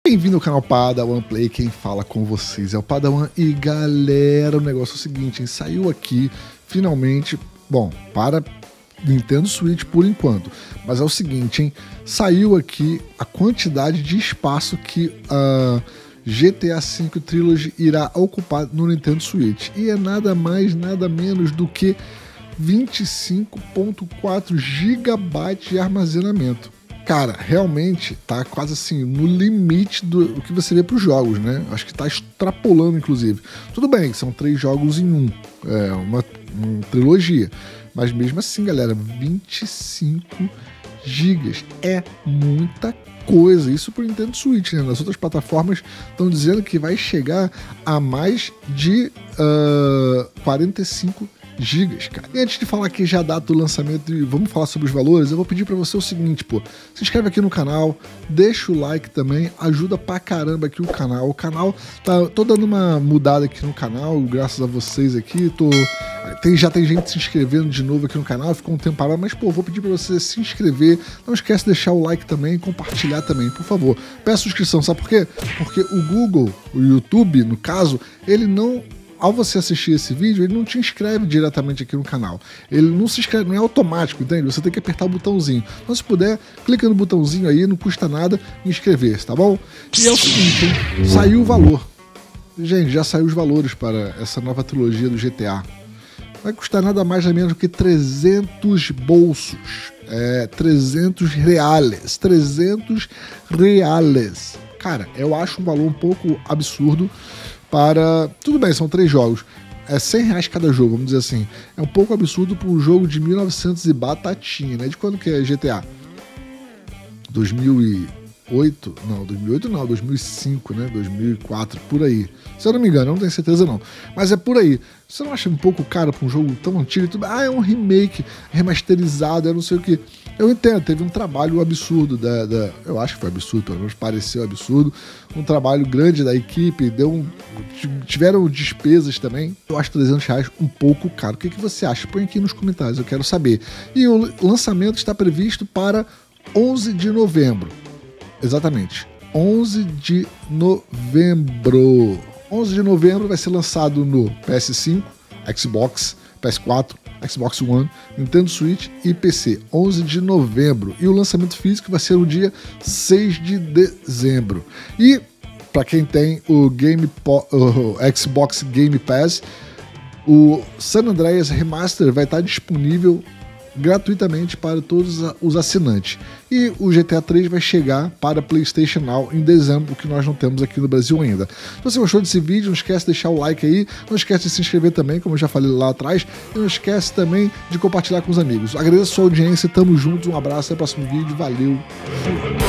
Bem-vindo ao canal Padawan Play, quem fala com vocês é o Padawan. E galera, o negócio é o seguinte, hein? Saiu aqui, finalmente, bom, para Nintendo Switch por enquanto, mas é o seguinte, hein? Saiu aqui a quantidade de espaço que a GTA V Trilogy irá ocupar no Nintendo Switch, e é nada mais, nada menos do que 25.4 GB de armazenamento. Cara, realmente tá quase assim no limite do que você vê para os jogos, né? Acho que tá extrapolando, inclusive. Tudo bem, são 3 jogos em um, é uma trilogia, mas mesmo assim, galera, 25 gigas é muita coisa. Isso pro Nintendo Switch, né? Nas outras plataformas estão dizendo que vai chegar a mais de 45 gigas, cara. E antes de falar aqui já a data do lançamento e vamos falar sobre os valores, eu vou pedir pra você o seguinte, pô, se inscreve aqui no canal, deixa o like também, ajuda pra caramba aqui o canal. O canal tô dando uma mudada aqui no canal, graças a vocês aqui, já tem gente se inscrevendo de novo aqui no canal, ficou um tempo parado, mas pô, vou pedir pra você se inscrever, não esquece de deixar o like também, compartilhar também, por favor. Peço inscrição, sabe por quê? Porque o Google, o YouTube, no caso, ele não... Ao você assistir esse vídeo, ele não te inscreve diretamente aqui no canal. Ele não se inscreve, não é automático, entende? Você tem que apertar o botãozinho. Então, se puder, clica no botãozinho aí, não custa nada inscrever-se, tá bom? E é o seguinte, hein? Saiu o valor. Gente, já saiu os valores para essa nova trilogia do GTA. Vai custar nada mais nem menos do que 300 bolsos. 300 reais. 300 reais. Cara, eu acho um valor um pouco absurdo para... Tudo bem, são 3 jogos. É 100 reais cada jogo, vamos dizer assim. É um pouco absurdo para um jogo de 1900 e batatinha, né? De quando que é GTA? 2008? Não, 2008 não, 2005, né? 2004, por aí. Se eu não me engano, eu não tenho certeza não. Mas é por aí. Você não acha um pouco caro para um jogo tão antigo? É um remake, remasterizado, é não sei o que. Eu entendo, teve um trabalho absurdo eu acho que foi absurdo, pelo menos pareceu absurdo, um trabalho grande da equipe, tiveram despesas também. Eu acho 300 reais um pouco caro. O que você acha? Põe aqui nos comentários, eu quero saber. E o lançamento está previsto para 11 de novembro. Exatamente, 11 de novembro. 11 de novembro vai ser lançado no PS5, Xbox, PS4, Xbox One, Nintendo Switch e PC, 11 de novembro. E o lançamento físico vai ser o dia 6 de dezembro. E para quem tem o Xbox Game Pass, o San Andreas Remaster vai estar disponível gratuitamente para todos os assinantes. E o GTA 3 vai chegar para PlayStation Now em dezembro, o que nós não temos aqui no Brasil ainda. Se você gostou desse vídeo, não esquece de deixar o like aí, não esquece de se inscrever também, como eu já falei lá atrás, e não esquece também de compartilhar com os amigos. Agradeço a sua audiência, tamo juntos, um abraço, até o próximo vídeo, valeu!